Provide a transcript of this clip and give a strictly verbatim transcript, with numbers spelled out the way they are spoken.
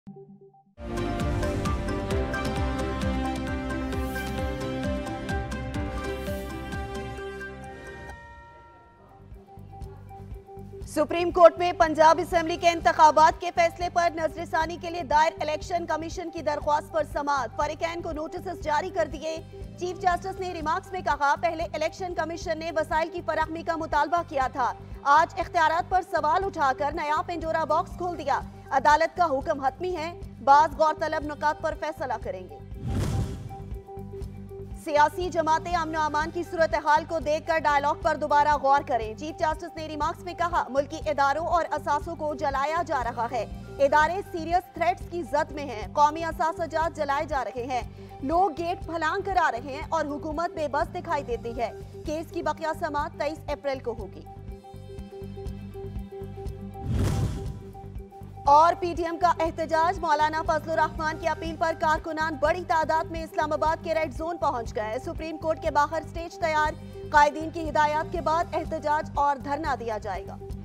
Supreme court में Punjab assembly के इंतखाबात के फैसले पर नजरसानी के लिए दायर इलेक्शन कमीशन की दरख्वास्त पर समाअत। फरीकैन को नोटिस जारी कर दिए। चीफ जस्टिस ने रिमार्क्स में कहा, पहले इलेक्शन कमीशन ने वसाइल की फराहमी का मुतालबा किया था, आज इख्तियारात पर सवाल उठाकर नया पेंडोरा बॉक्स खोल दिया। अदालत का हुक्म हतमी है, बाज गौरतलब नुकात पर फैसला करेंगे। सियासी जमातें अमन अमान की सूरत हाल को देखकर डायलॉग पर दोबारा गौर करें। चीफ जस्टिस ने रिमार्क्स में कहा, मुल्की इदारों और असासों को जलाया जा रहा है, इदारे सीरियस थ्रेट्स की जद में हैं, कौमी असासजात जलाए जा रहे हैं, लोग गेट फलांग करा रहे हैं और हुकूमत बेबस दिखाई देती है। केस की बकिया समाअत तेईस अप्रैल को होगी। और पीटीएम का एहतजाज, मौलाना फजलुर रहमान की अपील पर कारकुनान बड़ी तादाद में इस्लामाबाद के रेड जोन पहुंच गए। सुप्रीम कोर्ट के बाहर स्टेज तैयार, कायदीन की हिदायत के बाद एहतजाज और धरना दिया जाएगा।